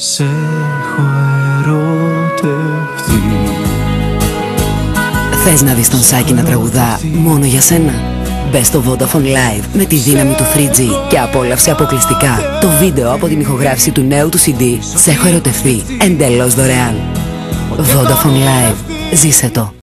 Σε έχω ερωτευτεί. Θες να δεις τον Σάκη να τραγουδά μόνο για σένα? Μπες στο Vodafone Live με τη δύναμη του 3G και απόλαυσε αποκλειστικά το βίντεο από την ηχογράφηση του νέου του CD «Σε έχω ερωτευτεί» εντελώς δωρεάν. Vodafone Live. Ζήσε το.